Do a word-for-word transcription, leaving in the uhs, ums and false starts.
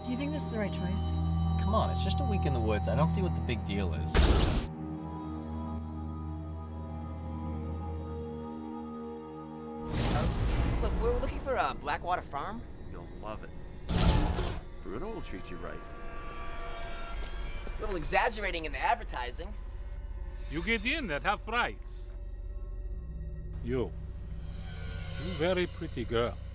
Do you think this is the right choice? Come on, it's just a week in the woods. I don't see what the big deal is. Uh, look, we're looking for a Blackwater Farm. You'll love it. Bruno will treat you right. A little exaggerating in the advertising. You get in at half price. You. You very pretty girl.